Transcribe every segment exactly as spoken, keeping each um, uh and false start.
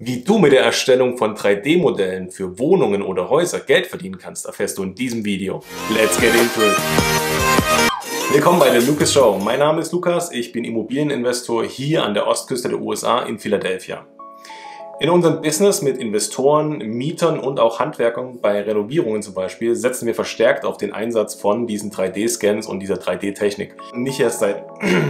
Wie du mit der Erstellung von drei D Modellen für Wohnungen oder Häuser Geld verdienen kannst, erfährst du in diesem Video. Let's get into it! Willkommen bei der Lucas Show. Mein Name ist Lukas, ich bin Immobilieninvestor hier an der Ostküste der U S A in Philadelphia. In unserem Business mit Investoren, Mietern und auch Handwerkern bei Renovierungen zum Beispiel setzen wir verstärkt auf den Einsatz von diesen drei D Scans und dieser drei D Technik. Nicht erst seit,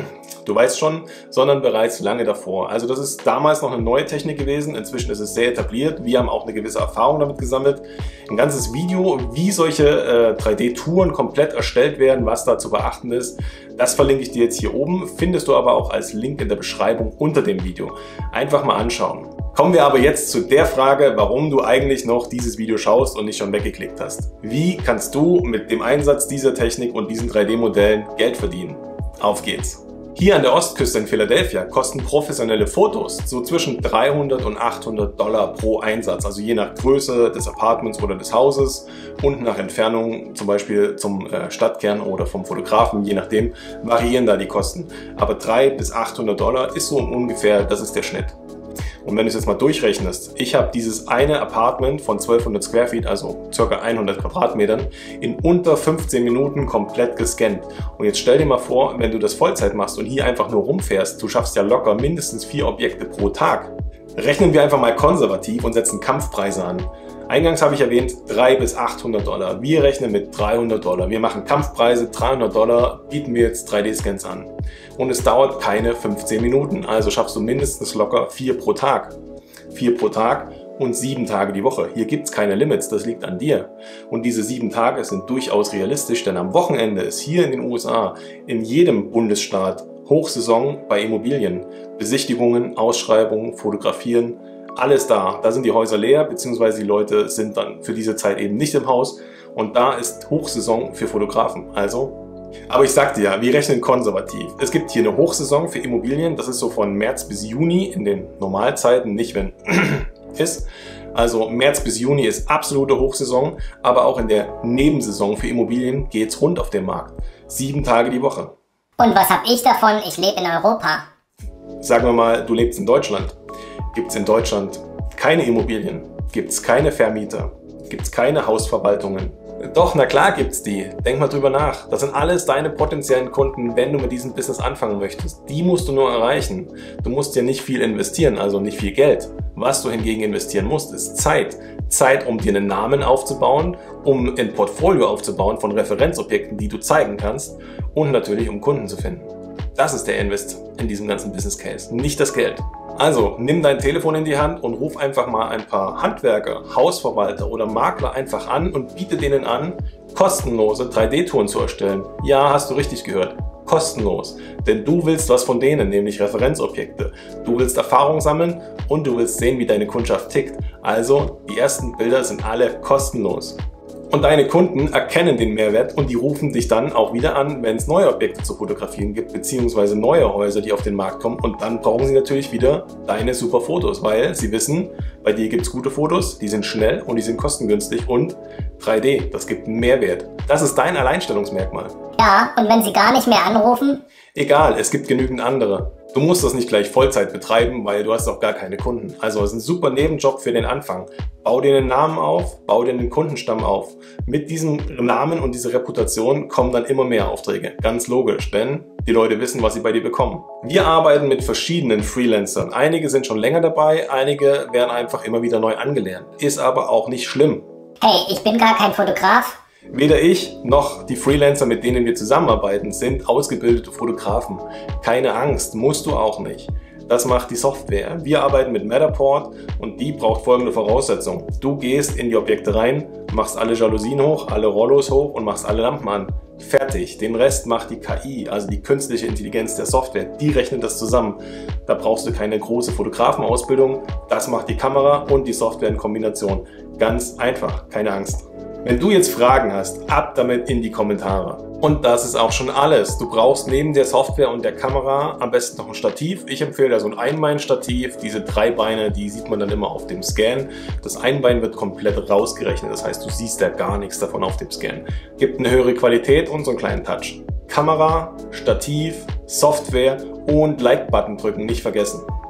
du weißt schon, sondern bereits lange davor. Also das ist damals noch eine neue Technik gewesen, inzwischen ist es sehr etabliert. Wir haben auch eine gewisse Erfahrung damit gesammelt. Ein ganzes Video, wie solche äh, drei D Touren komplett erstellt werden, was da zu beachten ist, das verlinke ich dir jetzt hier oben, findest du aber auch als Link in der Beschreibung unter dem Video. Einfach mal anschauen. Kommen wir aber jetzt zu der Frage, warum du eigentlich noch dieses Video schaust und nicht schon weggeklickt hast. Wie kannst du mit dem Einsatz dieser Technik und diesen drei D Modellen Geld verdienen? Auf geht's! Hier an der Ostküste in Philadelphia kosten professionelle Fotos so zwischen dreihundert und achthundert Dollar pro Einsatz, also je nach Größe des Apartments oder des Hauses und nach Entfernung zum Beispiel zum Stadtkern oder vom Fotografen, je nachdem variieren da die Kosten. Aber dreihundert bis achthundert Dollar ist so ungefähr, das ist der Schnitt. Und wenn du es jetzt mal durchrechnest, ich habe dieses eine Apartment von zwölfhundert Square Feet, also ca. hundert Quadratmetern, in unter fünfzehn Minuten komplett gescannt. Und jetzt stell dir mal vor, wenn du das Vollzeit machst und hier einfach nur rumfährst, du schaffst ja locker mindestens vier Objekte pro Tag. Rechnen wir einfach mal konservativ und setzen Kampfpreise an. Eingangs habe ich erwähnt dreihundert bis achthundert Dollar. Wir rechnen mit dreihundert Dollar. Wir machen Kampfpreise, dreihundert Dollar bieten wir jetzt drei D Scans an. Und es dauert keine fünfzehn Minuten, also schaffst du mindestens locker vier pro Tag. vier pro Tag und sieben Tage die Woche. Hier gibt es keine Limits, das liegt an dir. Und diese sieben Tage sind durchaus realistisch, denn am Wochenende ist hier in den U S A in jedem Bundesstaat Hochsaison bei Immobilien. Besichtigungen, Ausschreibungen, Fotografieren, alles da. Da sind die Häuser leer, beziehungsweise die Leute sind dann für diese Zeit eben nicht im Haus. Und da ist Hochsaison für Fotografen. Also, aber ich sagte ja, wir rechnen konservativ. Es gibt hier eine Hochsaison für Immobilien, das ist so von März bis Juni in den Normalzeiten, nicht wenn ist. Also März bis Juni ist absolute Hochsaison, aber auch in der Nebensaison für Immobilien geht's rund auf dem Markt. Sieben Tage die Woche. Und was habe ich davon? Ich lebe in Europa. Sagen wir mal, du lebst in Deutschland. Gibt es in Deutschland keine Immobilien? Gibt es keine Vermieter? Gibt es keine Hausverwaltungen? Doch, na klar gibt's die. Denk mal drüber nach. Das sind alles deine potenziellen Kunden, wenn du mit diesem Business anfangen möchtest. Die musst du nur erreichen. Du musst ja nicht viel investieren, also nicht viel Geld. Was du hingegen investieren musst, ist Zeit. Zeit, um dir einen Namen aufzubauen, um ein Portfolio aufzubauen von Referenzobjekten, die du zeigen kannst und natürlich um Kunden zu finden. Das ist der Invest in diesem ganzen Business Case, nicht das Geld. Also nimm dein Telefon in die Hand und ruf einfach mal ein paar Handwerker, Hausverwalter oder Makler einfach an und biete denen an, kostenlose drei D Touren zu erstellen. Ja, hast du richtig gehört. Kostenlos. Denn du willst was von denen, nämlich Referenzobjekte. Du willst Erfahrung sammeln und du willst sehen, wie deine Kundschaft tickt. Also, die ersten Bilder sind alle kostenlos. Und deine Kunden erkennen den Mehrwert und die rufen dich dann auch wieder an, wenn es neue Objekte zu fotografieren gibt, beziehungsweise neue Häuser, die auf den Markt kommen. Und dann brauchen sie natürlich wieder deine super Fotos, weil sie wissen, bei dir gibt es gute Fotos, die sind schnell und die sind kostengünstig und drei D, das gibt einen Mehrwert. Das ist dein Alleinstellungsmerkmal. Ja, und wenn sie gar nicht mehr anrufen? Egal, es gibt genügend andere. Du musst das nicht gleich Vollzeit betreiben, weil du hast auch gar keine Kunden. Also es ist ein super Nebenjob für den Anfang. Bau dir einen Namen auf, bau dir einen Kundenstamm auf. Mit diesem Namen und dieser Reputation kommen dann immer mehr Aufträge. Ganz logisch, denn die Leute wissen, was sie bei dir bekommen. Wir arbeiten mit verschiedenen Freelancern. Einige sind schon länger dabei, einige werden einfach immer wieder neu angelernt. Ist aber auch nicht schlimm. Hey, ich bin gar kein Fotograf. Weder ich noch die Freelancer, mit denen wir zusammenarbeiten, sind ausgebildete Fotografen. Keine Angst, musst du auch nicht. Das macht die Software. Wir arbeiten mit Matterport und die braucht folgende Voraussetzungen. Du gehst in die Objekte rein, machst alle Jalousien hoch, alle Rollos hoch und machst alle Lampen an. Fertig. Den Rest macht die K I, also die künstliche Intelligenz der Software. Die rechnet das zusammen. Da brauchst du keine große Fotografenausbildung. Das macht die Kamera und die Software in Kombination. Ganz einfach, keine Angst. Wenn du jetzt Fragen hast, ab damit in die Kommentare. Und das ist auch schon alles. Du brauchst neben der Software und der Kamera am besten noch ein Stativ. Ich empfehle da so ein Einbein-Stativ. Diese drei Beine, die sieht man dann immer auf dem Scan. Das Einbein wird komplett rausgerechnet. Das heißt, du siehst da gar nichts davon auf dem Scan. Gibt eine höhere Qualität und so einen kleinen Touch. Kamera, Stativ, Software und Like-Button drücken, nicht vergessen.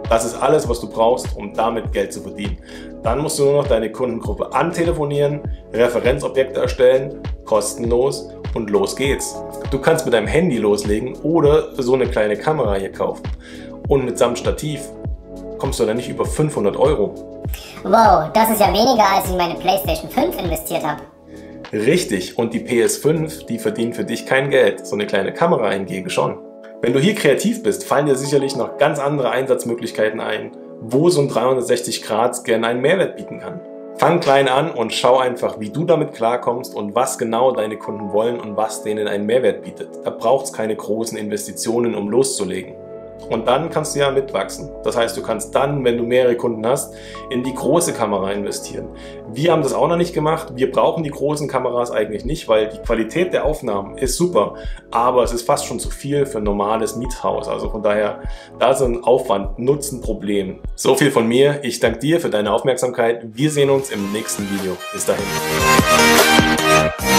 Das ist alles, was du brauchst, um damit Geld zu verdienen. Dann musst du nur noch deine Kundengruppe antelefonieren, Referenzobjekte erstellen, kostenlos und los geht's. Du kannst mit deinem Handy loslegen oder so eine kleine Kamera hier kaufen. Und mitsamt Stativ kommst du dann nicht über fünfhundert Euro. Wow, das ist ja weniger, als ich in meine PlayStation fünf investiert habe. Richtig, und die P S fünf, die verdient für dich kein Geld, so eine kleine Kamera hingegen schon. Wenn du hier kreativ bist, fallen dir sicherlich noch ganz andere Einsatzmöglichkeiten ein, wo so ein dreihundertsechzig Grad Scan einen Mehrwert bieten kann. Fang klein an und schau einfach, wie du damit klarkommst und was genau deine Kunden wollen und was denen einen Mehrwert bietet. Da braucht es keine großen Investitionen, um loszulegen. Und dann kannst du ja mitwachsen. Das heißt, du kannst dann, wenn du mehrere Kunden hast, in die große Kamera investieren. Wir haben das auch noch nicht gemacht. Wir brauchen die großen Kameras eigentlich nicht, weil die Qualität der Aufnahmen ist super, aber es ist fast schon zu viel für ein normales Miethaus. Also von daher, da ist ein Aufwand-Nutzen-Problem. So viel von mir. Ich danke dir für deine Aufmerksamkeit. Wir sehen uns im nächsten Video. Bis dahin.